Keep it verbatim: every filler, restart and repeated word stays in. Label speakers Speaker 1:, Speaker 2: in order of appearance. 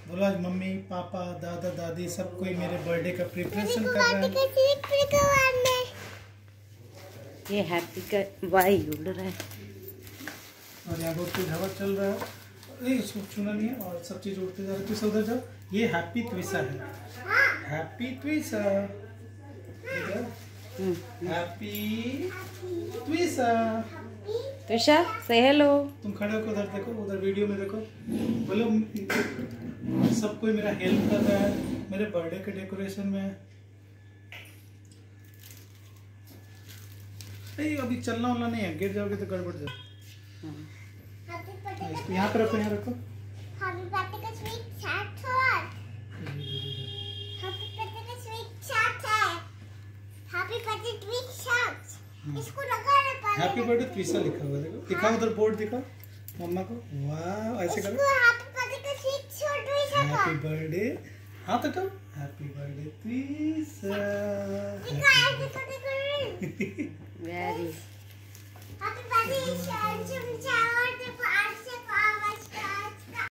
Speaker 1: बोलो आज mummy papa दादा दादी सब कोई मेरे बर्थडे का प्रिपरेशन कर रहा है।
Speaker 2: ये हैप्पी का वाई उड़ रहा है
Speaker 1: और यहाँ बहुत तेज हवा चल रहा है। नहीं उसको छूना नहीं है और सब चीज उड़ते जा रहे हैं। उधर जाओ। ये हैप्पी ट्विसा है। हैप्पी ट्विसा। हैप्पी ट्विसा।
Speaker 2: त्विषा से हेलो।
Speaker 1: तुम खड़े होकर उधर देखो, उधर वीडियो में देखो। बोलो सब कोई मेरा हेल्प कर रहा है मेरे बर्थडे के डेकोरेशन में। नहीं अभी चलना वाला नहीं है, गिर जाओगे तो गड़बड़ जाए। यहाँ पे रखो, यहाँ रखो।
Speaker 3: हैप्पी बर्थडे का स्वीट चाट है। हैप्पी बर्थडे का स्वीट चाट है। हैप्पी बर्थडे स्वीट चाट। इसको लगा रे पर।
Speaker 1: हैप्पी बर्थडे त्रिशा लिखा हुआ देखो। दिखाओ उधर बोर्ड दिखाओ मम्मा को। वाह ऐसे करो।
Speaker 3: इसको हैप्पी बर्थडे का स्वीट चाट त्रिशा का।
Speaker 1: हैप्पी बर्थडे हाथ उठाओ। Happy birthday Trisha.
Speaker 3: दिखा ऐसे तो दिखा।